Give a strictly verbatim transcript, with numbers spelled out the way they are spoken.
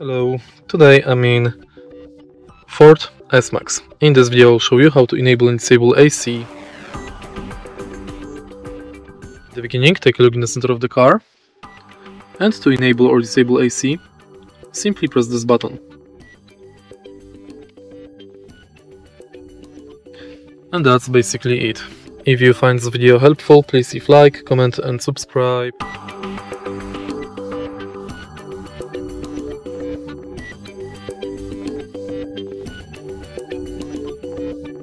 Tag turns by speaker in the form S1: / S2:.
S1: Hello, today I'm in Ford S-Max. In this video I'll show you how to enable and disable A C. At the beginning, take a look in the center of the car, and to enable or disable A C, simply press this button. And that's basically it. If you find this video helpful, please leave a like, comment and subscribe.